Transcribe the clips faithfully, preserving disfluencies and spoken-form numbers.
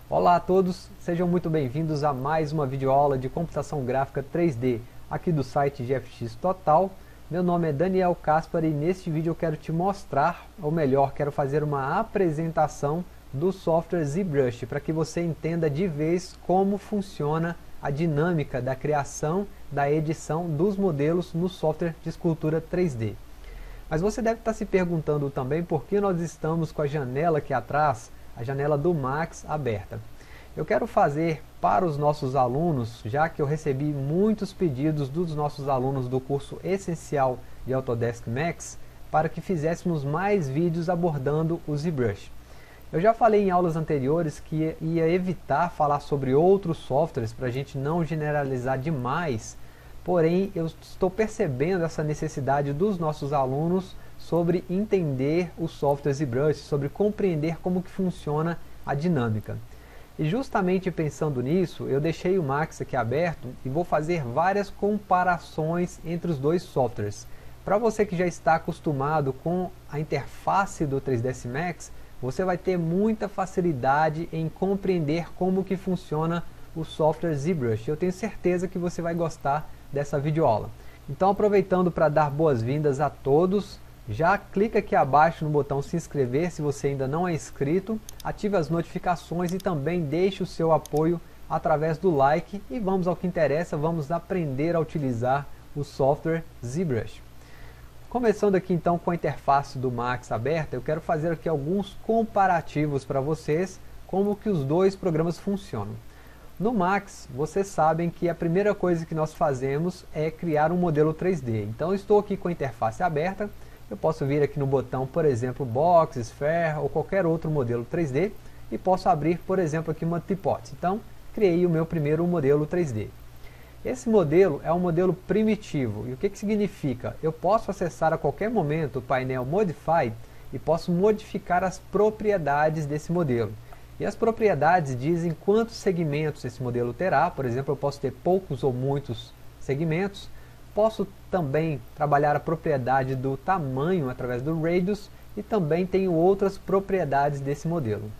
Olá a todos, sejam muito bem-vindos a mais uma videoaula de computação gráfica três D aqui do site G F X Total. Meu nome é Daniel Caspar e neste vídeo eu quero te mostrar, ou melhor, quero fazer uma apresentação do software ZBrush para que você entenda de vez como funciona a dinâmica da criação, da edição dos modelos no software de escultura três D. Mas você deve estar se perguntando também por que nós estamos com a janela aqui atrás, a janela do Max aberta. Eu quero fazer para os nossos alunos, já que eu recebi muitos pedidos dos nossos alunos do curso essencial de Autodesk Max, para que fizéssemos mais vídeos abordando o ZBrush. Eu já falei em aulas anteriores que ia evitar falar sobre outros softwares para a gente não generalizar demais, porém eu estou percebendo essa necessidade dos nossos alunos sobre entender o software ZBrush, sobre compreender como que funciona a dinâmica. E justamente pensando nisso, eu deixei o Max aqui aberto e vou fazer várias comparações entre os dois softwares. Para você que já está acostumado com a interface do três D S Max, você vai ter muita facilidade em compreender como que funciona o software ZBrush. Eu tenho certeza que você vai gostar dessa videoaula. Então, aproveitando para dar boas-vindas a todos, já clica aqui abaixo no botão se inscrever se você ainda não é inscrito, ative as notificações e também deixe o seu apoio através do like e vamos ao que interessa, vamos aprender a utilizar o software ZBrush. Começando aqui então com a interface do Max aberta, eu quero fazer aqui alguns comparativos para vocês, como que os dois programas funcionam. No Max, vocês sabem que a primeira coisa que nós fazemos é criar um modelo três D. Então eu estou aqui com a interface aberta, eu posso vir aqui no botão, por exemplo, Box, Sphere ou qualquer outro modelo três D e posso abrir, por exemplo, aqui uma Teapot. Então, criei o meu primeiro modelo três D. Esse modelo é um modelo primitivo. E o que que significa? Eu posso acessar a qualquer momento o painel Modify e posso modificar as propriedades desse modelo. E as propriedades dizem quantos segmentos esse modelo terá. Por exemplo, eu posso ter poucos ou muitos segmentos. Posso também trabalhar a propriedade do tamanho através do Radius e também tenho outras propriedades desse modelo.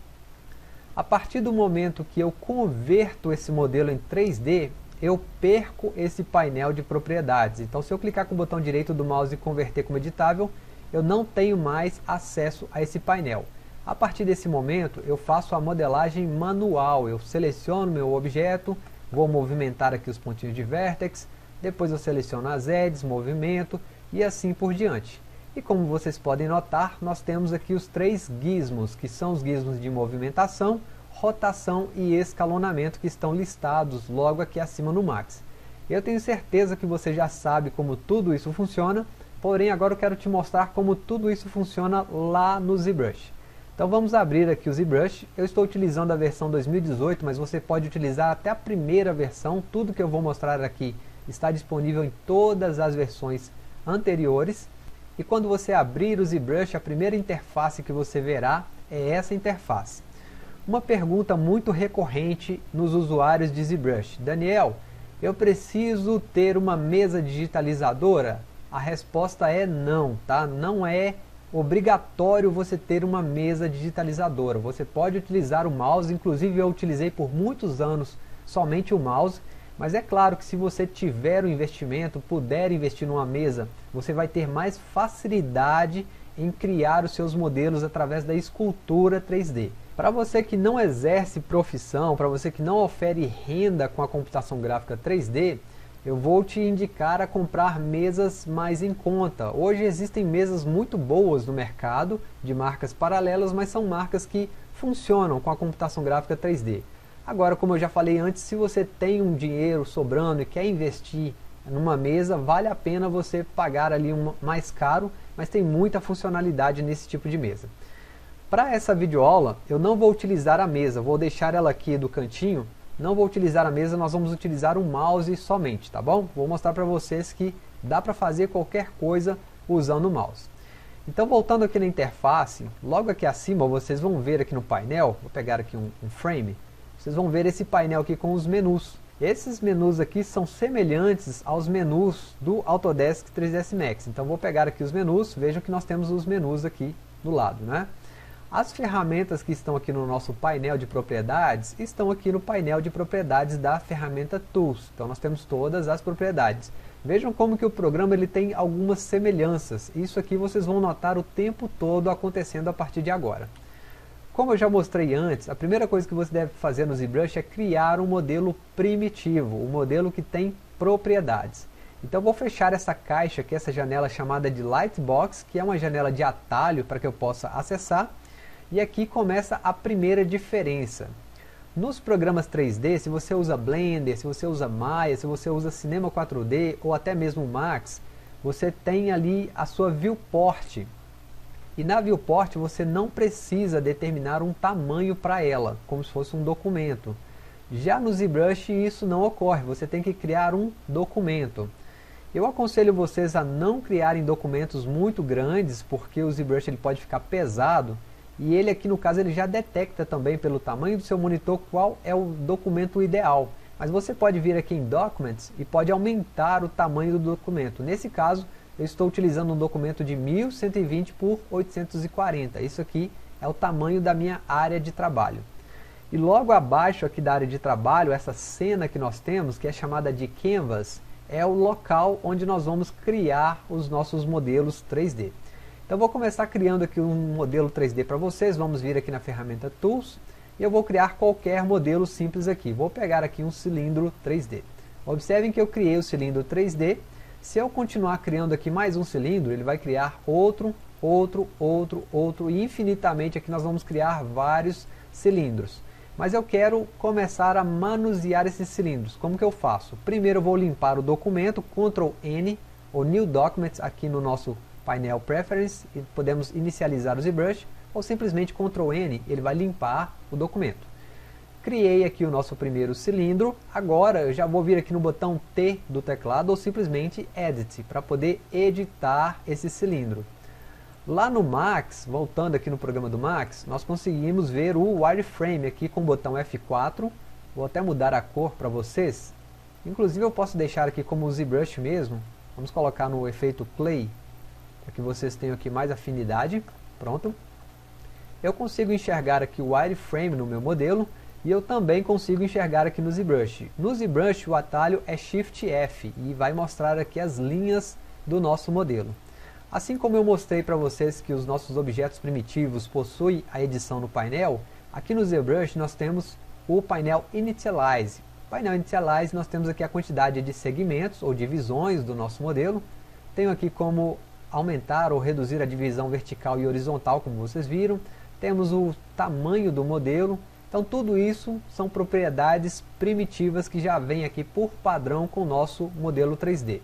A partir do momento que eu converto esse modelo em três D, eu perco esse painel de propriedades. Então, se eu clicar com o botão direito do mouse e converter como editável, eu não tenho mais acesso a esse painel. A partir desse momento, eu faço a modelagem manual. Eu seleciono meu objeto, vou movimentar aqui os pontinhos de vértex, depois eu seleciono as edges, movimento e assim por diante. E como vocês podem notar, nós temos aqui os três gizmos, que são os gizmos de movimentação, rotação e escalonamento, que estão listados logo aqui acima no Max. Eu tenho certeza que você já sabe como tudo isso funciona, porém agora eu quero te mostrar como tudo isso funciona lá no ZBrush. Então vamos abrir aqui o ZBrush. Eu estou utilizando a versão dois mil e dezoito, mas você pode utilizar até a primeira versão. Tudo que eu vou mostrar aqui está disponível em todas as versões anteriores. E quando você abrir o ZBrush, a primeira interface que você verá é essa interface. Uma pergunta muito recorrente nos usuários de ZBrush: Daniel, eu preciso ter uma mesa digitalizadora? A resposta é não, tá? Não é obrigatório você ter uma mesa digitalizadora. Você pode utilizar o mouse, inclusive eu utilizei por muitos anos somente o mouse, mas é claro que se você tiver um investimento, puder investir numa mesa, você vai ter mais facilidade em criar os seus modelos através da escultura três D. Para você que não exerce profissão, para você que não ofere renda com a computação gráfica três D, eu vou te indicar a comprar mesas mais em conta. Hoje existem mesas muito boas no mercado, de marcas paralelas, mas são marcas que funcionam com a computação gráfica três D. Agora, como eu já falei antes, se você tem um dinheiro sobrando e quer investir numa mesa, vale a pena você pagar ali um mais caro, mas tem muita funcionalidade nesse tipo de mesa. Para essa videoaula, eu não vou utilizar a mesa, vou deixar ela aqui do cantinho. Não vou utilizar a mesa, nós vamos utilizar o mouse somente, tá bom? Vou mostrar para vocês que dá para fazer qualquer coisa usando o mouse. Então, voltando aqui na interface, logo aqui acima vocês vão ver aqui no painel, vou pegar aqui um, um frame, vocês vão ver esse painel aqui com os menus. Esses menus aqui são semelhantes aos menus do Autodesk três D S Max. Então vou pegar aqui os menus, vejam que nós temos os menus aqui do lado, né? As ferramentas que estão aqui no nosso painel de propriedades, estão aqui no painel de propriedades da ferramenta Tools. Então nós temos todas as propriedades. Vejam como que o programa ele tem algumas semelhanças. Isso aqui vocês vão notar o tempo todo acontecendo a partir de agora. Como eu já mostrei antes, a primeira coisa que você deve fazer no ZBrush é criar um modelo primitivo, um modelo que tem propriedades. Então vou fechar essa caixa aqui, essa janela chamada de Lightbox, que é uma janela de atalho para que eu possa acessar. E aqui começa a primeira diferença. Nos programas três D, se você usa Blender, se você usa Maya, se você usa Cinema quatro D ou até mesmo Max, você tem ali a sua viewport. E na viewport você não precisa determinar um tamanho para ela, como se fosse um documento. Já no ZBrush isso não ocorre, você tem que criar um documento. Eu aconselho vocês a não criarem documentos muito grandes, porque o ZBrush ele pode ficar pesado. E ele aqui no caso ele já detecta também pelo tamanho do seu monitor qual é o documento ideal. Mas você pode vir aqui em Documents e pode aumentar o tamanho do documento. Nesse caso eu estou utilizando um documento de mil cento e vinte por oitocentos e quarenta. Isso aqui é o tamanho da minha área de trabalho. E logo abaixo aqui da área de trabalho, essa cena que nós temos, que é chamada de Canvas, é o local onde nós vamos criar os nossos modelos três D. Então vou começar criando aqui um modelo três D para vocês. Vamos vir aqui na ferramenta Tools e eu vou criar qualquer modelo simples aqui. Vou pegar aqui um cilindro três D. Observem que eu criei o cilindro três D. Se eu continuar criando aqui mais um cilindro, ele vai criar outro, outro, outro, outro e infinitamente aqui nós vamos criar vários cilindros. Mas eu quero começar a manusear esses cilindros. Como que eu faço? Primeiro eu vou limpar o documento, control N, ou New Document aqui no nosso painel Preference, e podemos inicializar o ZBrush, ou simplesmente control N, ele vai limpar o documento. Criei aqui o nosso primeiro cilindro, agora eu já vou vir aqui no botão T do teclado, ou simplesmente Edit, para poder editar esse cilindro. Lá no Max, voltando aqui no programa do Max, nós conseguimos ver o wireframe aqui com o botão F quatro, vou até mudar a cor para vocês, inclusive eu posso deixar aqui como o ZBrush mesmo, vamos colocar no efeito Clay, para que vocês tenham aqui mais afinidade. Pronto. Eu consigo enxergar aqui o wireframe no meu modelo e eu também consigo enxergar aqui no ZBrush. No ZBrush o atalho é Shift F e vai mostrar aqui as linhas do nosso modelo. Assim como eu mostrei para vocês que os nossos objetos primitivos possuem a edição no painel, aqui no ZBrush nós temos o painel Initialize. No painel Initialize nós temos aqui a quantidade de segmentos ou divisões do nosso modelo. Tenho aqui como aumentar ou reduzir a divisão vertical e horizontal, como vocês viram. Temos o tamanho do modelo. Então tudo isso são propriedades primitivas que já vêm aqui por padrão com o nosso modelo três D.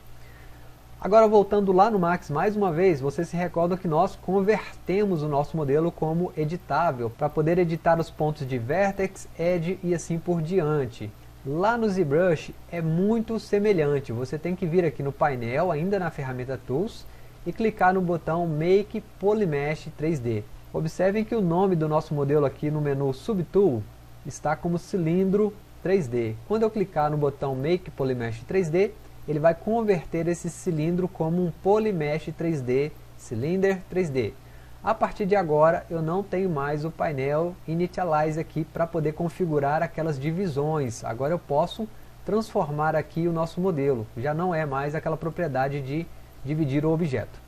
Agora voltando lá no Max mais uma vez, vocês se recordam que nós convertemos o nosso modelo como editável, para poder editar os pontos de Vertex, Edge e assim por diante. Lá no ZBrush é muito semelhante, você tem que vir aqui no painel, ainda na ferramenta Tools, e clicar no botão Make Polymesh três D. Observem que o nome do nosso modelo aqui no menu Subtool está como cilindro três D. Quando eu clicar no botão Make Polymesh três D, ele vai converter esse cilindro como um Polymesh três D, Cylinder três D. A partir de agora eu não tenho mais o painel Initialize aqui para poder configurar aquelas divisões. Agora eu posso transformar aqui o nosso modelo. Já não é mais aquela propriedade de dividir o objeto.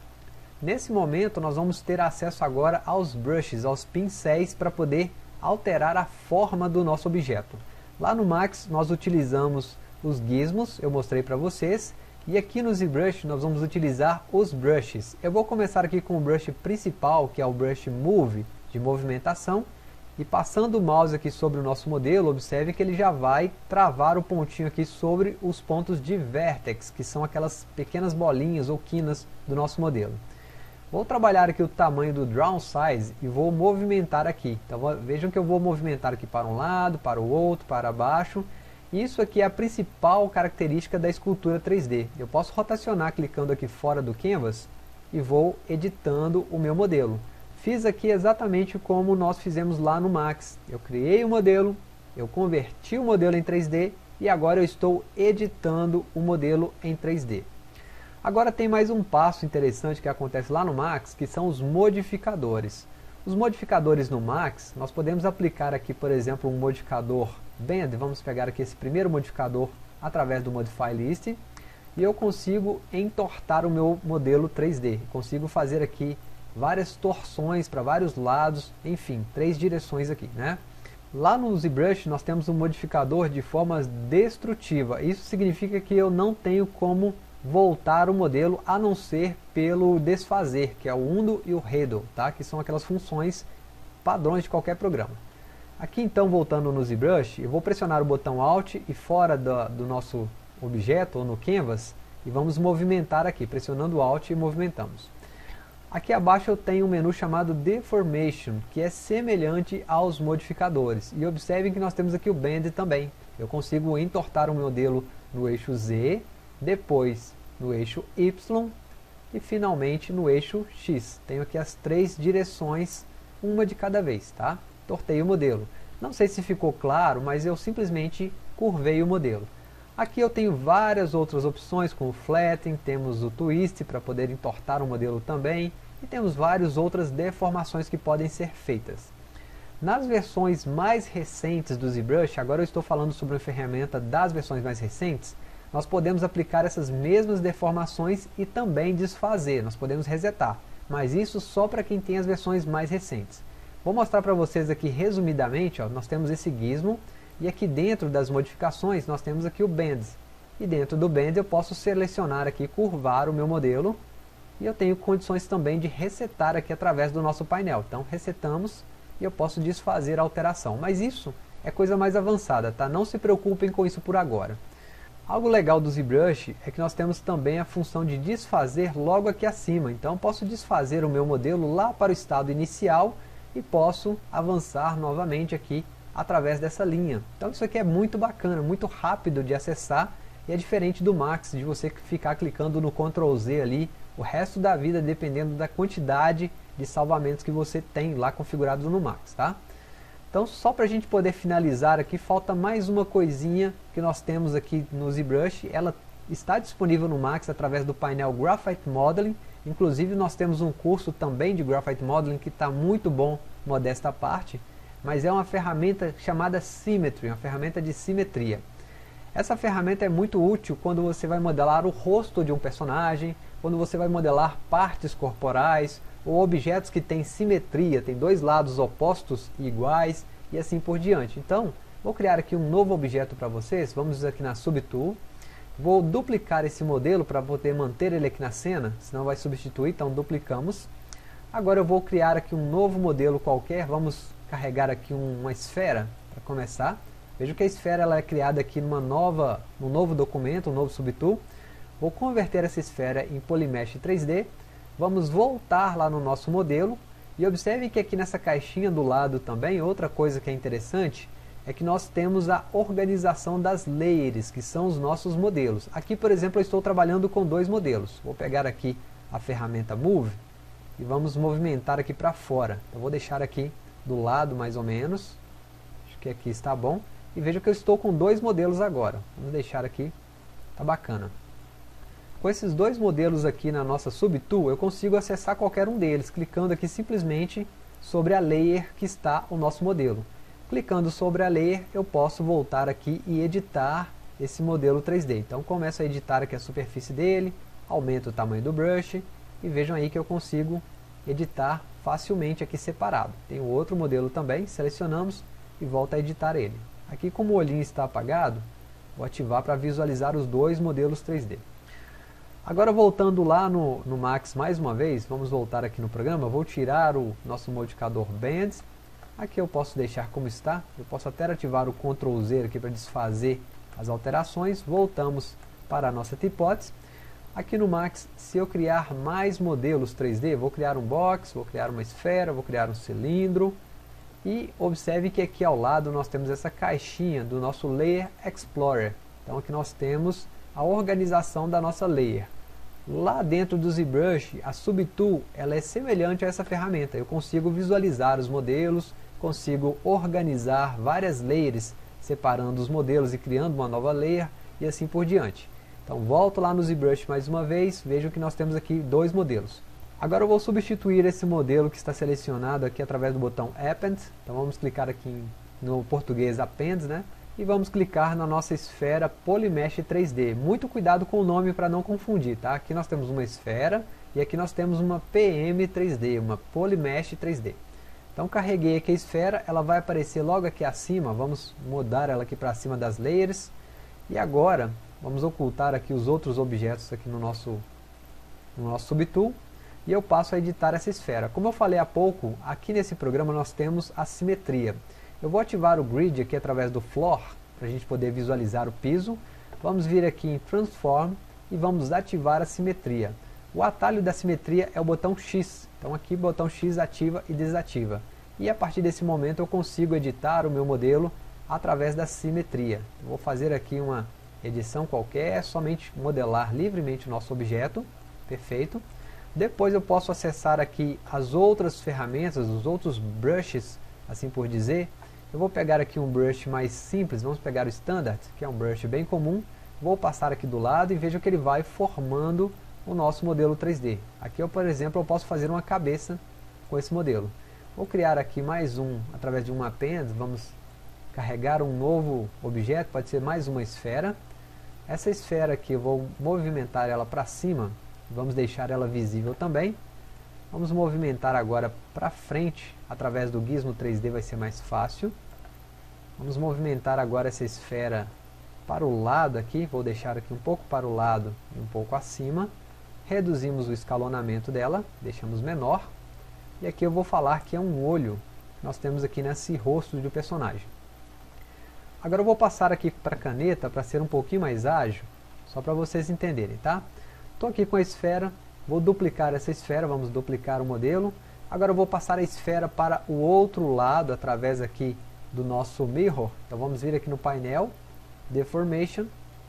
Nesse momento nós vamos ter acesso agora aos brushes, aos pincéis, para poder alterar a forma do nosso objeto. Lá no Max nós utilizamos os gizmos, eu mostrei para vocês, e aqui no ZBrush nós vamos utilizar os brushes. Eu vou começar aqui com o brush principal, que é o brush Move, de movimentação, e passando o mouse aqui sobre o nosso modelo, observe que ele já vai travar o pontinho aqui sobre os pontos de Vertex, que são aquelas pequenas bolinhas ou quinas do nosso modelo. Vou trabalhar aqui o tamanho do Draw Size e vou movimentar aqui. Então vejam que eu vou movimentar aqui para um lado, para o outro, para baixo. Isso aqui é a principal característica da escultura três D. Eu posso rotacionar clicando aqui fora do Canvas e vou editando o meu modelo. Fiz aqui exatamente como nós fizemos lá no Max. Eu criei o modelo, eu converti o modelo em três D e agora eu estou editando o modelo em três D. Agora tem mais um passo interessante que acontece lá no Max, que são os modificadores. Os modificadores no Max, nós podemos aplicar aqui, por exemplo, um modificador Bend. Vamos pegar aqui esse primeiro modificador através do Modify List. E eu consigo entortar o meu modelo três D. Consigo fazer aqui várias torções para vários lados, enfim, três direções aqui, né? Lá no ZBrush nós temos um modificador de forma destrutiva. Isso significa que eu não tenho como voltar o modelo a não ser pelo desfazer, que é o undo e o redo, tá? Que são aquelas funções padrões de qualquer programa. Aqui então, voltando no ZBrush, eu vou pressionar o botão Alt e fora do, do nosso objeto ou no Canvas e vamos movimentar aqui, pressionando o Alt e movimentamos. Aqui abaixo eu tenho um menu chamado Deformation, que é semelhante aos modificadores. E observem que nós temos aqui o Bend também. Eu consigo entortar o modelo no eixo Z, depois no eixo Y e finalmente no eixo X. Tenho aqui as três direções, uma de cada vez, tá? Tortei o modelo. Não sei se ficou claro, mas eu simplesmente curvei o modelo. Aqui eu tenho várias outras opções, como o Flatten, temos o Twist para poder entortar o modelo também, e temos várias outras deformações que podem ser feitas. Nas versões mais recentes do ZBrush, agora eu estou falando sobre a ferramenta das versões mais recentes, nós podemos aplicar essas mesmas deformações e também desfazer, nós podemos resetar, mas isso só para quem tem as versões mais recentes. Vou mostrar para vocês aqui resumidamente, ó, nós temos esse gizmo, e aqui dentro das modificações nós temos aqui o Bend. E dentro do Bend eu posso selecionar aqui, curvar o meu modelo, e eu tenho condições também de resetar aqui através do nosso painel. Então resetamos e eu posso desfazer a alteração, mas isso é coisa mais avançada, tá? Não se preocupem com isso por agora. Algo legal do ZBrush é que nós temos também a função de desfazer logo aqui acima. Então posso desfazer o meu modelo lá para o estado inicial e posso avançar novamente aqui através dessa linha. Então isso aqui é muito bacana, muito rápido de acessar e é diferente do Max, de você ficar clicando no control Z ali o resto da vida, dependendo da quantidade de salvamentos que você tem lá configurados no Max, tá? Então, só para a gente poder finalizar aqui, falta mais uma coisinha que nós temos aqui no ZBrush. Ela está disponível no Max através do painel Graphite Modeling. Inclusive, nós temos um curso também de Graphite Modeling que está muito bom, modesta à parte. Mas é uma ferramenta chamada Symmetry, uma ferramenta de simetria. Essa ferramenta é muito útil quando você vai modelar o rosto de um personagem, quando você vai modelar partes corporais, ou objetos que têm simetria, tem dois lados opostos e iguais, e assim por diante. Então, vou criar aqui um novo objeto para vocês, vamos aqui na Subtool, vou duplicar esse modelo para poder manter ele aqui na cena, senão vai substituir, então duplicamos. Agora eu vou criar aqui um novo modelo qualquer, vamos carregar aqui uma esfera para começar. Veja que a esfera ela é criada aqui numa nova, num novo documento, um novo Subtool. Vou converter essa esfera em Polymesh três D. Vamos voltar lá no nosso modelo e observem que aqui nessa caixinha do lado também, outra coisa que é interessante é que nós temos a organização das layers, que são os nossos modelos. Aqui, por exemplo, eu estou trabalhando com dois modelos. Vou pegar aqui a ferramenta Move e vamos movimentar aqui para fora. Eu vou deixar aqui do lado mais ou menos, acho que aqui está bom. E veja que eu estou com dois modelos agora. Vamos deixar aqui, tá bacana. Com esses dois modelos aqui na nossa Subtool, eu consigo acessar qualquer um deles, clicando aqui simplesmente sobre a layer que está o nosso modelo. Clicando sobre a layer, eu posso voltar aqui e editar esse modelo três D. Então começo a editar aqui a superfície dele, aumento o tamanho do brush, e vejam aí que eu consigo editar facilmente aqui separado. Tem o outro modelo também, selecionamos e volto a editar ele. Aqui, como o olhinho está apagado, vou ativar para visualizar os dois modelos três D. Agora, voltando lá no, no Max mais uma vez, vamos voltar aqui no programa, vou tirar o nosso modificador Bend. Aqui eu posso deixar como está, eu posso até ativar o control Z aqui para desfazer as alterações. Voltamos para a nossa hipótese. Aqui no Max, se eu criar mais modelos três D, vou criar um box, vou criar uma esfera, vou criar um cilindro. E observe que aqui ao lado nós temos essa caixinha do nosso Layer Explorer. Então aqui nós temos a organização da nossa layer. Lá dentro do ZBrush, a Subtool ela é semelhante a essa ferramenta. Eu consigo visualizar os modelos, consigo organizar várias layers, separando os modelos e criando uma nova layer, e assim por diante. Então volto lá no ZBrush mais uma vez, vejam que nós temos aqui dois modelos. Agora eu vou substituir esse modelo que está selecionado aqui através do botão Append. Então vamos clicar aqui em, no português Append, né? E vamos clicar na nossa esfera Polymesh três D. Muito cuidado com o nome para não confundir, tá? Aqui nós temos uma esfera e aqui nós temos uma P M três D, uma Polymesh três D. Então carreguei aqui a esfera, ela vai aparecer logo aqui acima. Vamos mudar ela aqui para cima das layers. E agora vamos ocultar aqui os outros objetos aqui no nosso, no nosso Subtool. E eu passo a editar essa esfera. Como eu falei há pouco, aqui nesse programa nós temos a simetria. Eu vou ativar o Grid aqui através do Floor, para a gente poder visualizar o piso. Vamos vir aqui em Transform e vamos ativar a simetria. O atalho da simetria é o botão X. Então aqui o botão X ativa e desativa. E a partir desse momento eu consigo editar o meu modelo através da simetria. Eu vou fazer aqui uma edição qualquer, somente modelar livremente o nosso objeto. Perfeito. Depois eu posso acessar aqui as outras ferramentas, os outros brushes, assim por dizer. Eu vou pegar aqui um brush mais simples, vamos pegar o Standard, que é um brush bem comum. Vou passar aqui do lado e veja que ele vai formando o nosso modelo três D. Aqui, eu, por exemplo, eu posso fazer uma cabeça com esse modelo. Vou criar aqui mais um, através de um Append, vamos carregar um novo objeto, pode ser mais uma esfera. Essa esfera aqui eu vou movimentar ela para cima. Vamos deixar ela visível também. Vamos movimentar agora para frente, através do Gizmo três D vai ser mais fácil. Vamos movimentar agora essa esfera para o lado aqui, vou deixar aqui um pouco para o lado e um pouco acima. Reduzimos o escalonamento dela, deixamos menor. E aqui eu vou falar que é um olho que nós temos aqui nesse rosto do personagem. Agora eu vou passar aqui para a caneta para ser um pouquinho mais ágil, só para vocês entenderem, tá? Estou aqui com a esfera, vou duplicar essa esfera, vamos duplicar o modelo. Agora eu vou passar a esfera para o outro lado, através aqui do nosso Mirror. Então vamos vir aqui no painel, Deformation,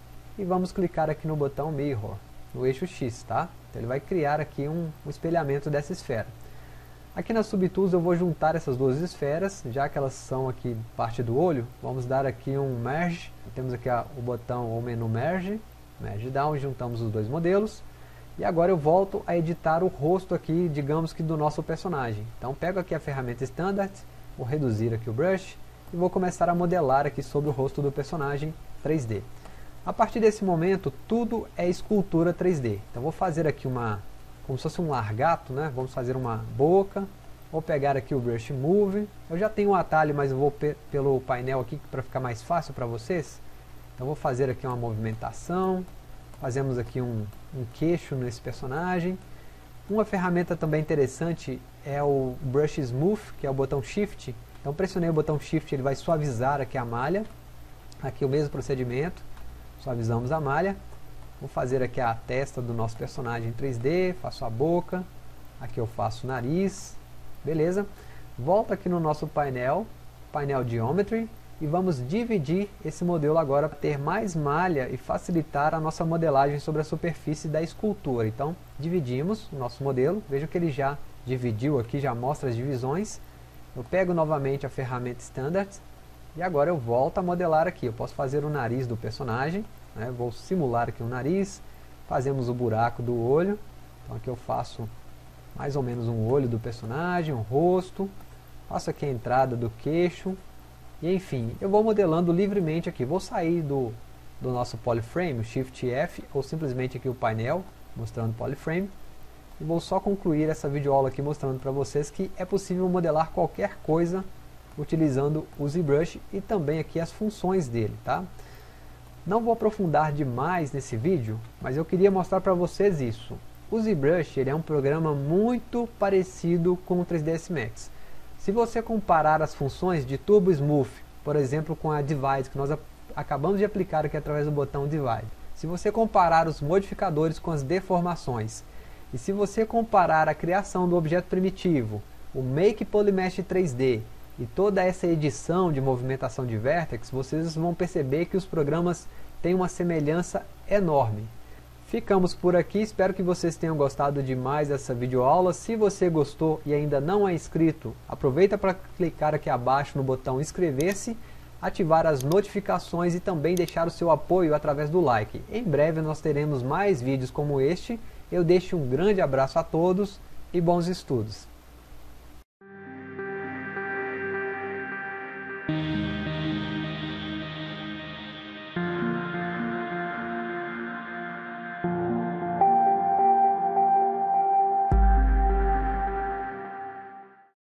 e vamos clicar aqui no botão Mirror, no eixo X, tá? Então ele vai criar aqui um, um espelhamento dessa esfera. Aqui nas Subtools eu vou juntar essas duas esferas, já que elas são aqui parte do olho. Vamos dar aqui um Merge, temos aqui a, o botão ou menu Merge, Merge Down, juntamos os dois modelos. E agora eu volto a editar o rosto aqui, digamos que do nosso personagem. Então pego aqui a ferramenta Standard, vou reduzir aqui o brush e vou começar a modelar aqui sobre o rosto do personagem três D. A partir desse momento tudo é escultura três D. Então vou fazer aqui uma, como se fosse um largato, né? Vamos fazer uma boca. Vou pegar aqui o Brush Move. Eu já tenho um atalho, mas eu vou pe pelo painel aqui para ficar mais fácil para vocês. Então vou fazer aqui uma movimentação. Fazemos aqui um, um queixo nesse personagem. Uma ferramenta também interessante é o Brush Smooth, que é o botão Shift. Então pressionei o botão Shift, ele vai suavizar aqui a malha. Aqui o mesmo procedimento. Suavizamos a malha. Vou fazer aqui a testa do nosso personagem em três D. Faço a boca. Aqui eu faço o nariz. Beleza? Volto aqui no nosso painel. Painel Geometry. E vamos dividir esse modelo agora para ter mais malha e facilitar a nossa modelagem sobre a superfície da escultura. Então, dividimos o nosso modelo. Veja que ele já dividiu aqui, já mostra as divisões. Eu pego novamente a ferramenta Standard e agora eu volto a modelar aqui. Eu posso fazer o nariz do personagem, né? Vou simular aqui o nariz. Fazemos o buraco do olho. Então aqui eu faço mais ou menos um olho do personagem, um rosto. Faço aqui a entrada do queixo. E enfim, eu vou modelando livremente aqui. Vou sair do, do nosso Polyframe, o Shift F, ou simplesmente aqui o painel, mostrando Polyframe. E vou só concluir essa videoaula aqui mostrando para vocês que é possível modelar qualquer coisa utilizando o ZBrush e também aqui as funções dele, tá? Não vou aprofundar demais nesse vídeo, mas eu queria mostrar para vocês isso. O ZBrush ele é um programa muito parecido com o três D S Max. Se você comparar as funções de Turbo Smooth, por exemplo, com a Divide, que nós acabamos de aplicar aqui através do botão Divide. Se você comparar os modificadores com as deformações, e se você comparar a criação do objeto primitivo, o Make Polymesh três D, e toda essa edição de movimentação de vértex, vocês vão perceber que os programas têm uma semelhança enorme. Ficamos por aqui, espero que vocês tenham gostado demais dessa videoaula. Se você gostou e ainda não é inscrito, aproveita para clicar aqui abaixo no botão inscrever-se, ativar as notificações e também deixar o seu apoio através do like. Em breve nós teremos mais vídeos como este. Eu deixo um grande abraço a todos e bons estudos! Thank you.